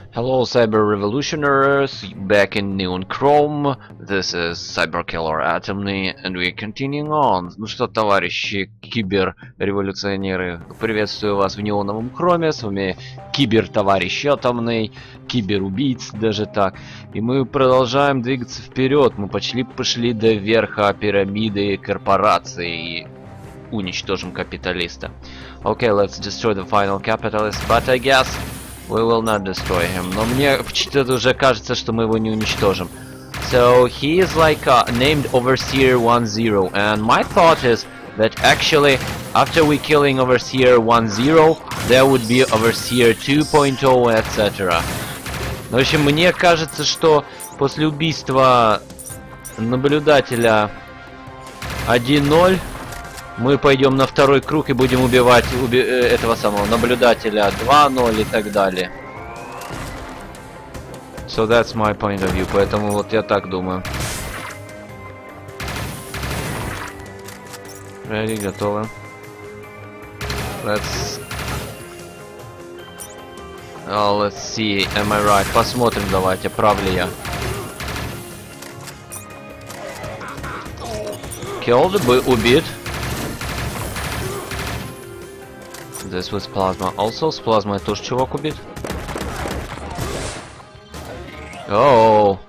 Hello, cyber revolutionaries, back in Neon Chrome. This is Cyberkiller Atomny, and we're continuing on. Ну что, товарищи киберреволюционеры, приветствую вас в неоновом хроме. С вами кибер-товарищ Атомный, киберубийц, даже так. И мы продолжаем двигаться вперед. Мы почти пошли до верха пирамиды корпораций и уничтожим капиталиста. Okay, let's destroy the final capitalist, but I guess we will not destroy him. Но мне что-то уже кажется, что мы его не уничтожим. So he is like named Overseer 1-0, and my thought is that actually after we killing Overseer 1-0, there would be Overseer 2.0, etc. В общем, мне кажется, что после убийства наблюдателя 1-0 мы пойдем на второй круг и будем убивать этого самого наблюдателя 2-0 и так далее. So that's my point of view, поэтому вот я так думаю. Ready, готовы. Let's see, am I right? Посмотрим, давайте, прав ли я. Killed, убит. This was plasma. Also, с плазмой тоже чувак убит. Оу.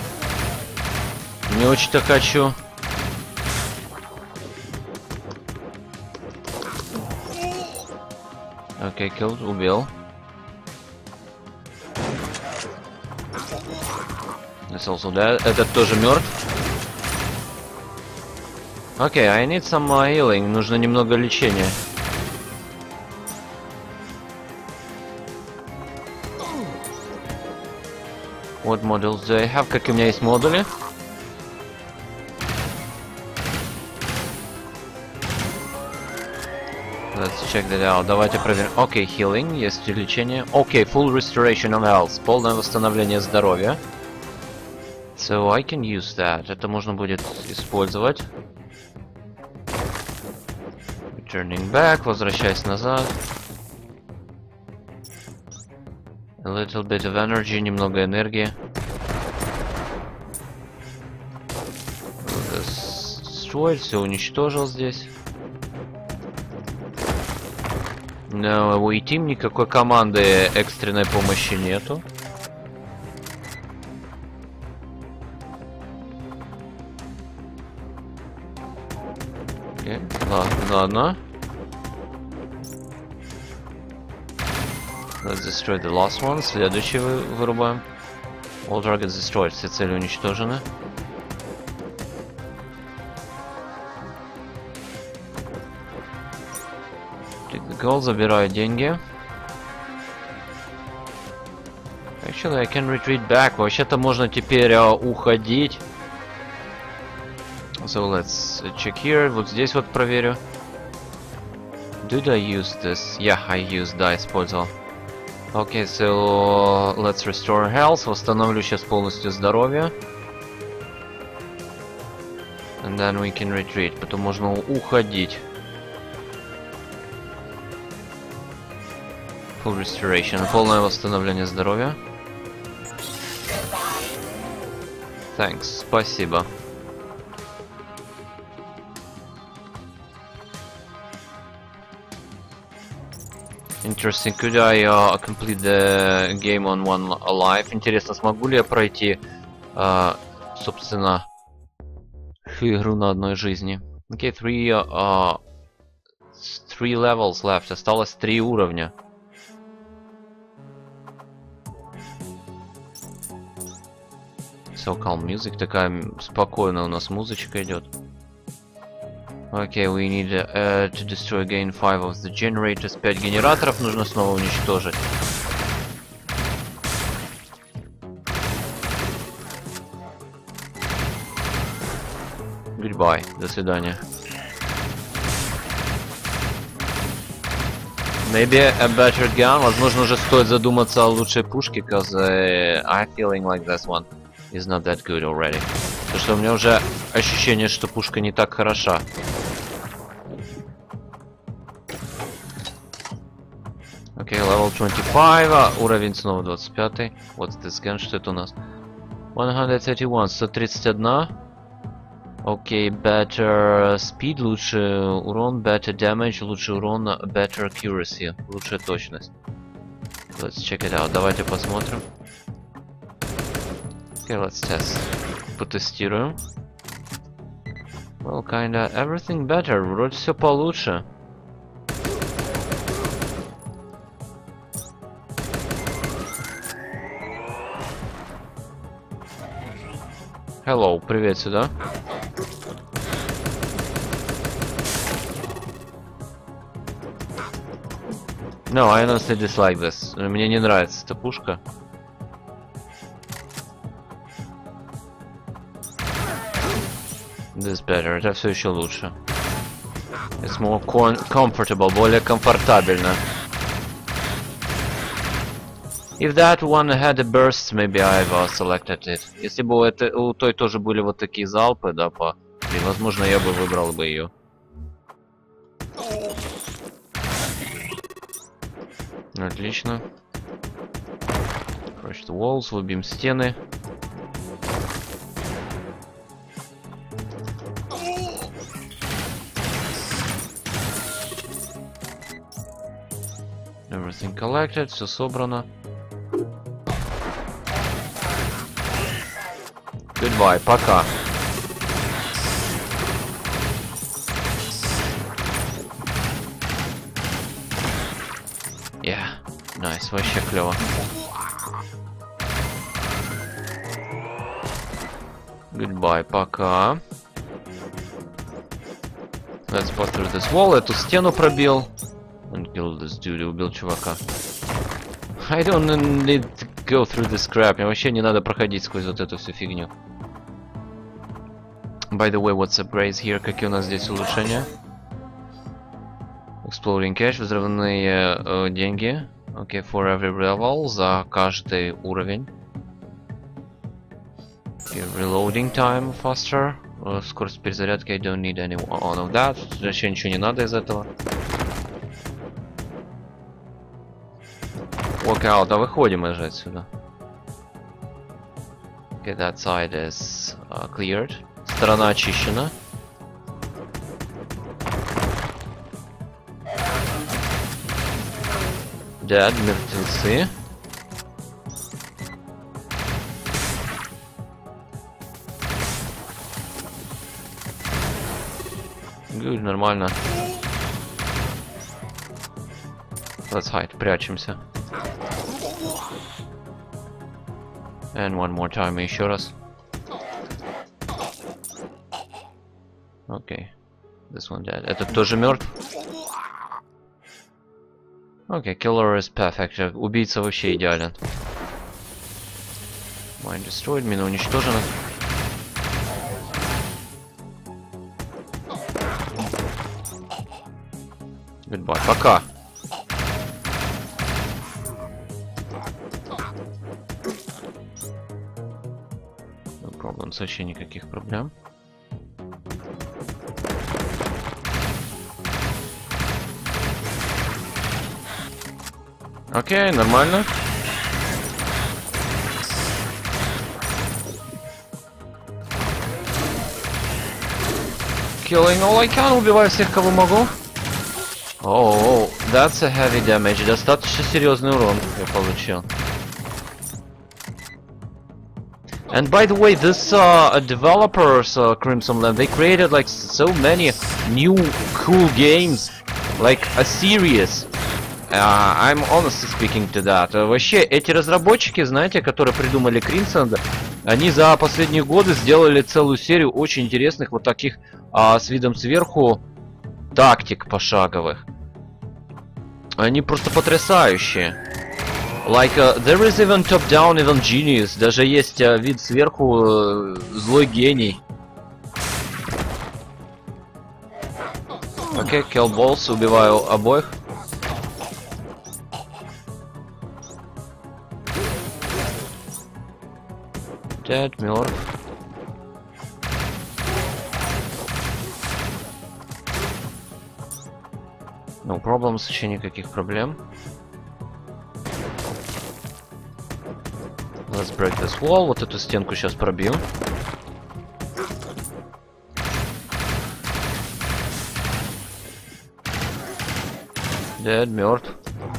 Не очень-то хочу. Окей, killed, убил. This also dead. Этот тоже мертв. Окей, I need some healing. Нужно немного лечения. What models do I have? Какие у меня есть модули? Let's check that out. Давайте проверим. Окей, healing, есть лечение. Окей, full restoration of health. Полное восстановление здоровья. So I can use that. Это можно будет использовать. Returning back, возвращаясь назад. A little bit of energy, немного энергии. Destroyed, все уничтожил здесь. No, у E-Team никакой команды экстренной помощи нету. Okay. Ладно. Let's destroy the last one. Следующий вырубаем. All targets destroyed. Все цели уничтожены. Take the gold. Забираю деньги. Actually, I can retreat back. Вообще-то можно теперь уходить. So let's check here. Вот здесь вот проверю. Did I use this? Yeah, I used. Да, использовал. Okay, so let's restore health. Восстановлю сейчас полностью здоровье. And then we can retreat. Потом можно уходить. Full restoration. Полное восстановление здоровья. Thanks. Спасибо. Interesting. Could I complete the game on one life? Интересно, смогу ли я пройти, собственно, игру на одной жизни? Okay, three levels left. Осталось 3 уровня. So calm music. Такая спокойная у нас музычка идет. Окей, we need to destroy again 5 of the generators. 5 генераторов нужно снова уничтожить. Goodbye. До свидания. Maybe a better gun. Возможно, уже стоит задуматься о лучшей пушке, cause I'm feeling like this one is not that good already. Потому что у меня уже ощущение, что пушка не так хороша. Окей, level 25, уровень снова 25. What's this gun? Что это у нас? 131, 131. Окей, better speed, лучше урон, better damage, лучше урон, better accuracy, лучшая точность. Let's check it out. Давайте посмотрим. Okay, let's test. Потестируем. Well, kinda everything better. Вроде все получше. Hello, привет сюда. No, I honestly dislike this. Мне не нравится эта пушка. This better. Это все еще лучше. It's more comfortable, более комфортабельно. If that one had a burst, maybe I've selected it. Если бы у той тоже были вот такие залпы, да, и, возможно, я бы выбрал бы ее. Отлично. Crush the walls, выбьем стены. Everything collected, все собрано. Goodbye, пока. Yeah, nice, вообще клево. Goodbye, пока. Let's pass through this wall. Эту стену пробил. And kill this dude, убил чувака. I don't need to go through this crap. Мне вообще не надо проходить сквозь вот эту всю фигню. By the way, what's upgrades here? Какие у нас здесь улучшения? Exploding cash, взрывные деньги. Okay, for every level, за каждый уровень. Okay, reloading time faster. Скорость перезарядки, I don't need any one of that. Вообще ничего не надо из этого. Walkout, а выходим уже отсюда. Okay, that side is cleared. Сторона очищена. Dead, мертвецы. Good, нормально. Let's hide, прячемся. And one more time, еще раз. Окей. This one dead. Этот тоже мертв. Окей, killer is perfect. Убийца вообще идеален. Mine destroyed, мина уничтожена. Goodbye, пока. No problems, вообще никаких проблем. Окей, нормально. Killing all I can, убиваю всех, кого могу. Oh, that's a heavy damage. Достаточно серьезный урон я получил. And by the way, this developers, Crimson Land, they created like so many new cool games, like a series. I'm honestly speaking to that. Вообще, эти разработчики, знаете, которые придумали Crimson, они за последние годы сделали целую серию очень интересных вот таких с видом сверху тактик пошаговых. Они просто потрясающие. Like, there is even top-down, even genius. Даже есть вид сверху злой гений. Окей, kill balls, убиваю обоих. Dead, мертв. No problems, вообще никаких проблем. Let's break this wall. Вот эту стенку сейчас пробью. Dead, мертв.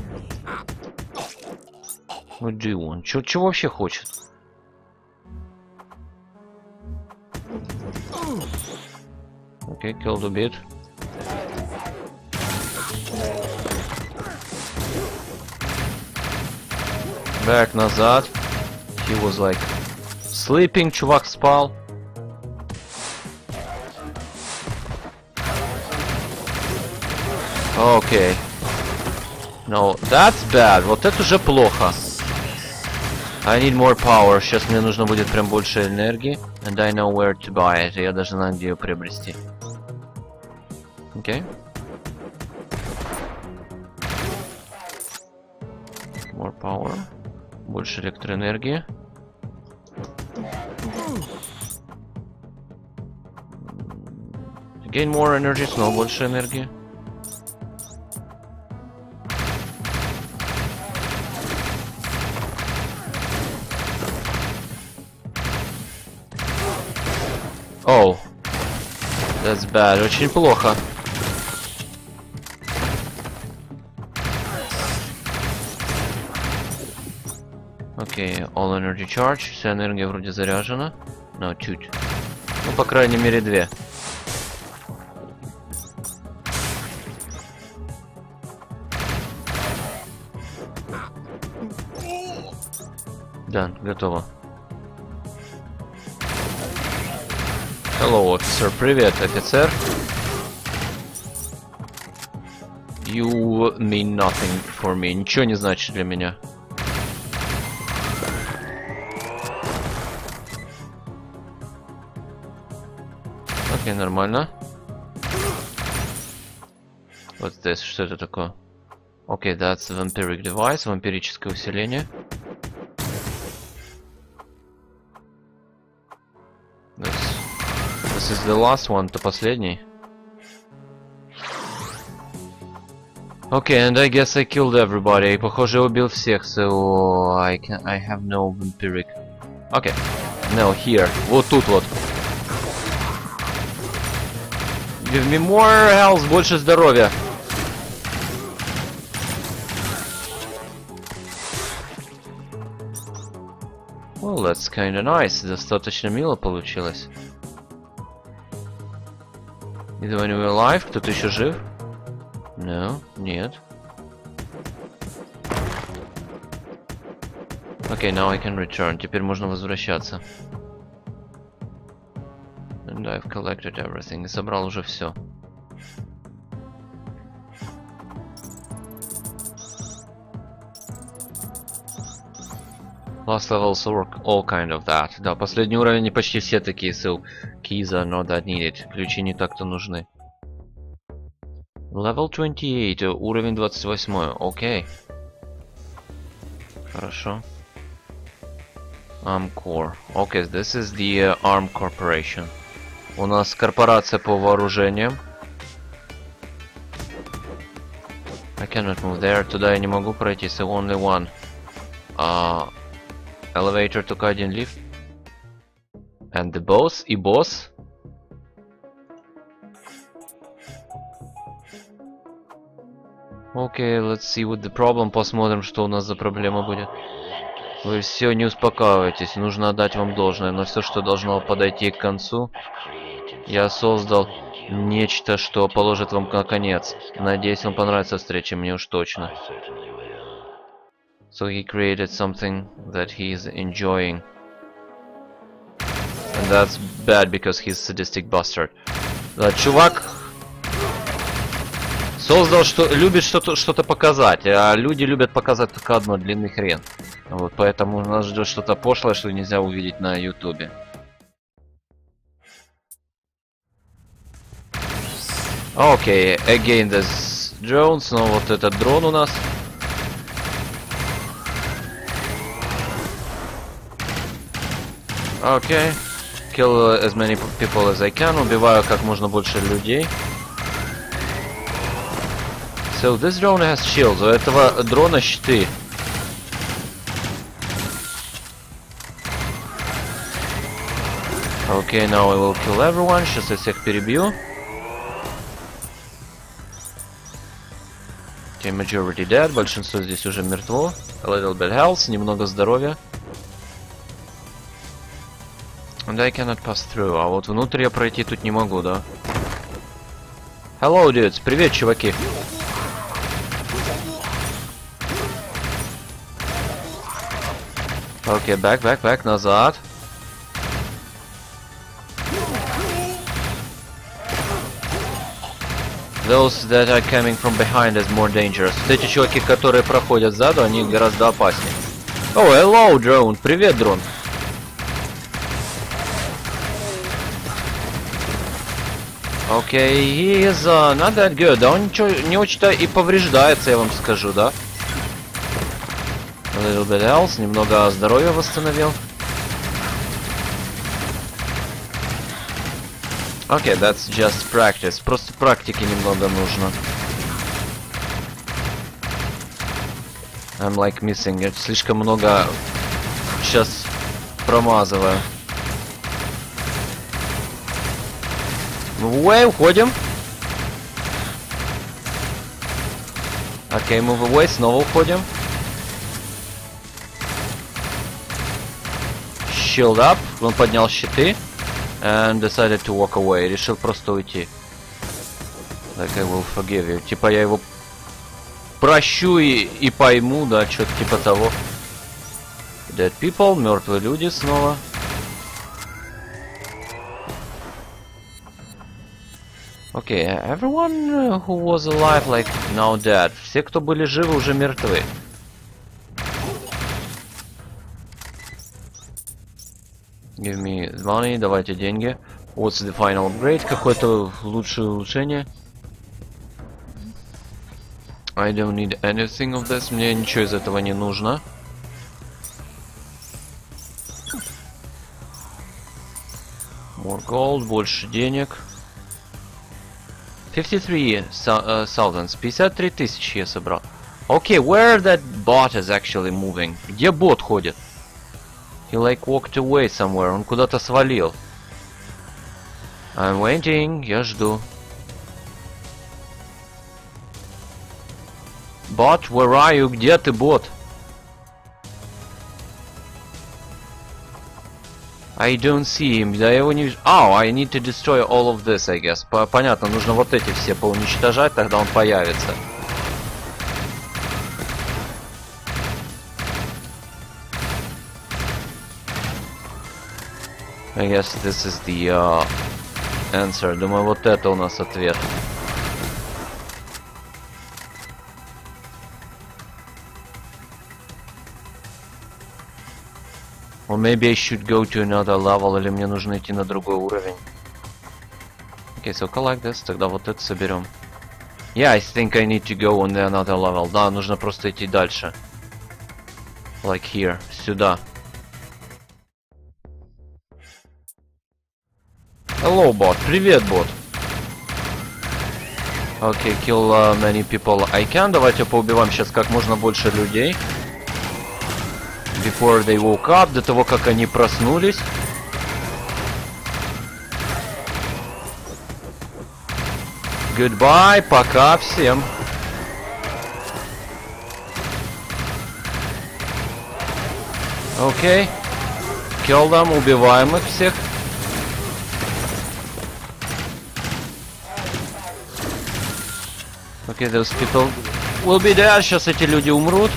Ну, G1. Чё вообще хочет? Окей, killed a bit. Back назад. He was like sleeping. Чувак спал. Окей. No, that's bad. Вот это уже плохо. I need more power. Сейчас мне нужно будет прям больше энергии. And I know where to buy it. Я даже знаю, где ее приобрести. Окей. More power. Больше электроэнергии. Gain more energy. Снова больше энергии. Oh, that's bad. Очень плохо. Окей, all energy charge. Вся энергия вроде заряжена. Но чуть. Ну, по крайней мере, 2. Да, готово. Hello, officer. Привет, офицер. You mean nothing for me. Ничего не значит для меня. Окей, нормально. Вот здесь, что это такое? Окей, that's vampiric device, вампирическое усиление. This is the last one, это последний. Okay, and I guess I killed everybody. Похоже, я убил всех, so I have no vampiric. Okay, no, here. Вот тут вот. Give me more health, больше здоровья. Well, that's kinda nice. Достаточно мило получилось. Is anyone alive? Кто-то еще жив? No, нет. Okay, now I can return. Теперь можно возвращаться. And I've collected everything. И собрал уже все. Last levels work all kind of that. Да, последний уровень и почти все такие, so keys are not that needed. Ключи не так-то нужны. Level 28, уровень 28, окей. Хорошо. Armcorp. Okay, this is the Arm Corporation. У нас корпорация по вооружениям. I cannot move there. Туда я не могу пройти, so only one. Elevator, только один лифт. And the boss, и босс. Окей, let's see what the problem. Посмотрим, что у нас за проблема будет. Вы все не успокаивайтесь, нужно отдать вам должное, но все, что должно подойти к концу, я создал нечто, что положит вам на конец. Надеюсь, вам понравится встреча, мне уж точно. So he created something that he is enjoying. And that's bad because he's a sadistic bastard. Да, чувак создал, что любит что-то показать, а люди любят показать только одно, длинный хрен. Вот поэтому нас ждет что-то пошлое, что нельзя увидеть на ютубе. Окей, again this drone, снова вот этот дрон у нас. Окей, kill as many people as I can, убиваю как можно больше людей. So this drone has shields, у этого дрона щиты. Okay, now I will kill everyone. Сейчас я всех перебью. Okay, majority dead. Большинство здесь уже мертво. A little bit health, немного здоровья. And I cannot pass through. А вот внутрь я пройти тут не могу, да? Hello, dudes. Привет, чуваки. Окей, back, назад. Those that are coming from behind is more dangerous. Вот эти чуваки, которые проходят сзаду, они гораздо опаснее. Oh, hello, drone. Привет, дрон. Окей, he is not that good. Он ничего, не очень-то и повреждается, я вам скажу, да? A little bit else. Немного здоровья восстановил. Окей, that's just practice. Просто практики немного нужно. I'm like missing it. Слишком много сейчас промазываю. Move away, уходим. Окей, move away, снова уходим. Shield up. Он поднял щиты. And decided to walk away. Решил просто уйти. Like I will forgive you. Типа я его прощу и пойму, да, что-то типа того. Dead people, мертвые люди снова. Okay, everyone who was alive like now dead. Все, кто были живы, уже мертвы. Give me money, давайте деньги. What's the final upgrade? Какое-то лучшее улучшение. I don't need anything of this. Мне ничего из этого не нужно. More gold, больше денег. 53,000. 53 тысячи я собрал. Okay, where that bot is actually moving? Где бот ходит? He like walked away somewhere. Он куда-то свалил. I'm waiting. Я жду. Bot, where are you? Где ты, бот? I don't see him. Да я его не вижу. Oh, I need to destroy all of this, I guess. Понятно, нужно вот эти все поуничтожать, тогда он появится. I guess this is the answer. Думаю, вот это у нас ответ. Or maybe I should go to another level, или мне нужно идти на другой уровень. Okay, so collect this, тогда вот это соберем. Yeah, I think I need to go on another level. Да, нужно просто идти дальше. Like here, сюда. Hello, bot. Привет, бот. Okay, kill many people I can. Давайте поубиваем сейчас как можно больше людей. Before they woke up, до того, как они проснулись. Goodbye, пока всем. Окей. Kill them, убиваем их всех. Okay, those people will be there. Сейчас эти люди умрут.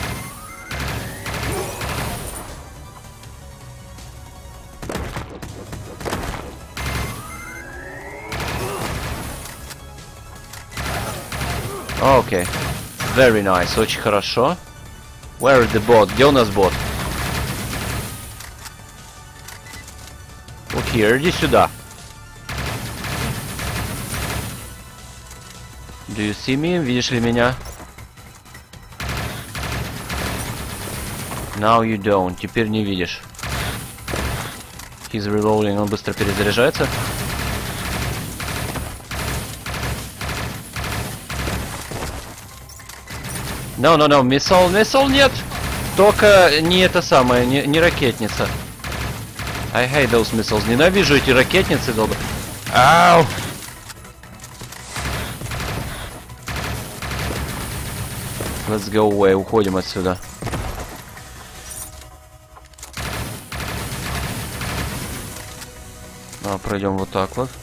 Окей. Very nice. Очень хорошо. Where is the bot? Где у нас бот? Вот here. Иди сюда. Do you see me? Видишь ли меня? Now you don't. Теперь не видишь. He's reloading. Он быстро перезаряжается. No, миссал нет! Только не это самое, не ракетница. I hate those missiles. Ненавижу эти ракетницы, долго. Ау! Let's go away. Уходим отсюда. Пройдем вот так вот.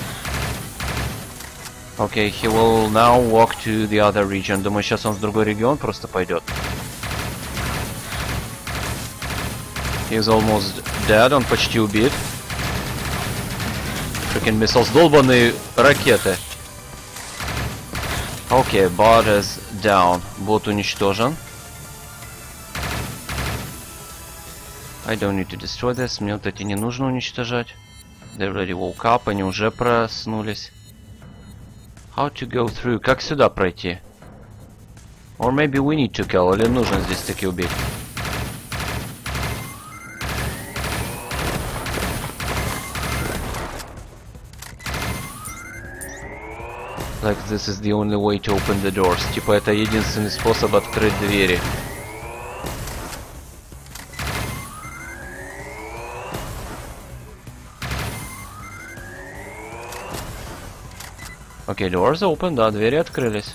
Okay, he will now walk to the other region. Думаю, сейчас он в другой регион просто пойдет. He's almost dead. Он почти убит. Freaking missiles. Долбаные ракеты. Okay, bot is down. Бот уничтожен. I don't need to destroy this. Мне вот эти не нужно уничтожать. They already woke up. Они уже проснулись. How to go through? Как сюда пройти? Or maybe we need to kill. Или нужно здесь таки убить? Like this is the only way to open the doors. Типа это единственный способ открыть двери. Окей, doors open, да, двери открылись.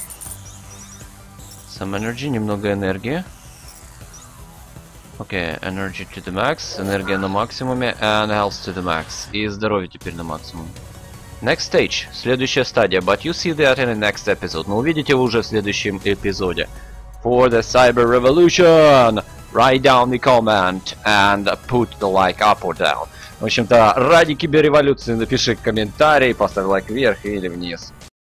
Some energy, немного энергии. Окей, energy to the max, энергия на максимуме, and health to the max. И здоровье теперь на максимуме. Next stage, следующая стадия, but you see that in the next episode. Но увидите вы уже в следующем эпизоде. For the cyber revolution, write down the comment and put the like up or down. В общем-то, ради киберреволюции напиши комментарий, поставь лайк вверх или вниз.